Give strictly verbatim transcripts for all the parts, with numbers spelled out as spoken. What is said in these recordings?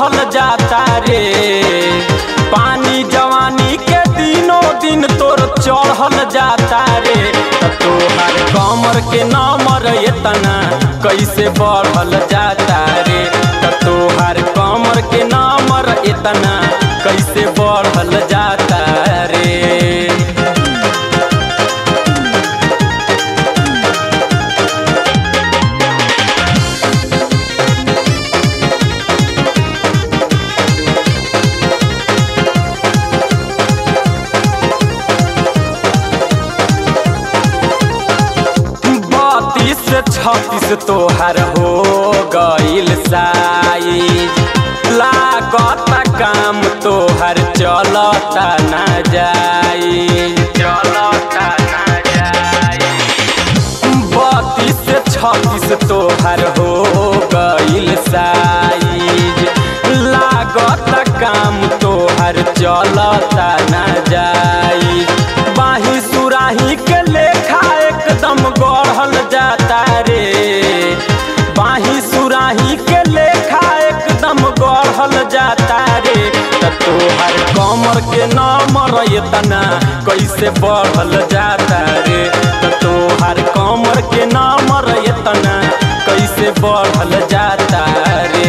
बढ़ल जाता रे। पानी जवानी के दिनों दिन तोर चढ़ल जाता रे। तोहर कमर के नंबर इतना कैसे बढ़ल जाता रे। तोहर कमर के नंबर इतना कैसे बढ़ल जाता रे। छत्तीस तोहर हो गईल साइज। लागत काम तोहर चलता न जाई चलता न जाई। बत्तीस छत्तीस तोहर हो गईल साइज। लागत काम तोहर चलता न जाई। बाही सुराही के लेखा एकदम गढ़ल जाता रे। बाही सुराही के लेखा एकदम गढ़ल जाता रे। तोहर कमर के नंबर इतना कैसे बढ़ल जाता रे। तोहर कमर के नंबर इतना कैसे बढ़ल जाता रे।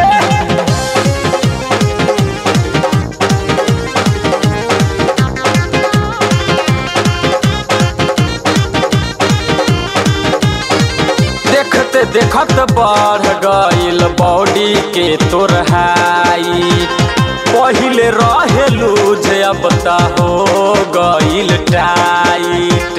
देखते देखत बढ़ गईल बॉडी के तोर हाइट। पहिले रहे लूज अब त हो गईल टाइट।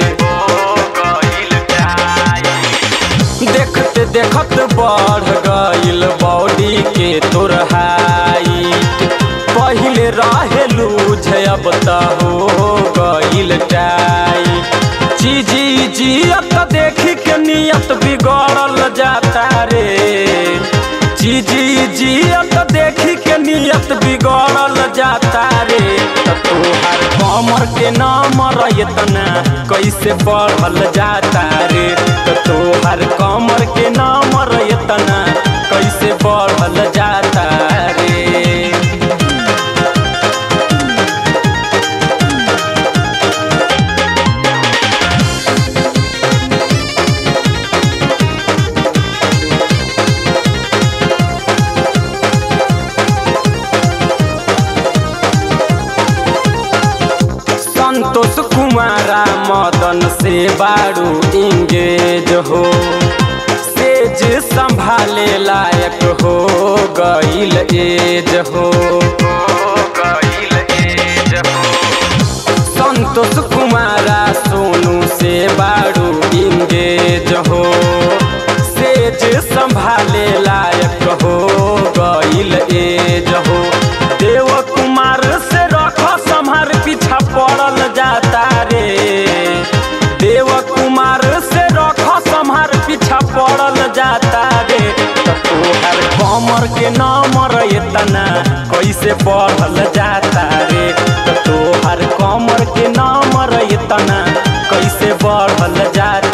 देखते देखत बढ़ गईल बॉडी के तोर हाइट। पहिले रहे लूज अब त हो गईल टाइट। चीजी जियत देखी के नियत बिगड़ल जाता रे। चीजी जियत देखी के नियत बिगड़ल जाता रे। तोहर कमर के नंबर इतना कैसे बढ़ल जाता रे। तोहर कमर के नंबर इतना कैसे बढ़ल जाता रे। संतोष कुमारा मदन से बारू इंगेज हो। सेज संभाले लायक हो गईल एज हो। संतोष कुमारा सोनू से बारू इंगेज हो। सेज संभाले लायक हो गईल एज हो। देव कुमार से रख संभार पीछा पड़ल जाता रे। देव कुमार से रख संभार पीछा पड़ल जाता रे। तोहर कमर के नंबर इतना कैसे बढ़ल जाता रे। तोहर कमर के नंबर इतना कैसे बढ़ल जाता।